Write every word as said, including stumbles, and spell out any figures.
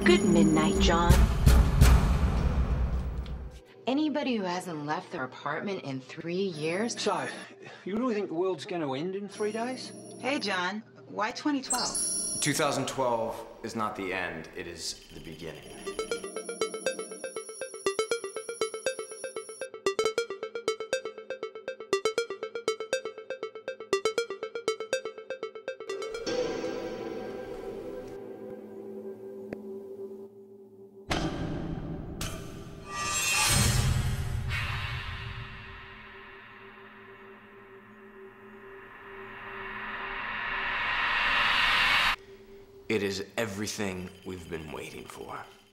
Good midnight, John. Anybody who hasn't left their apartment in three years? So, you really think the world's going to end in three days? Hey, John. Why twenty twelve? two thousand twelve is not the end, it is the beginning. It is everything we've been waiting for.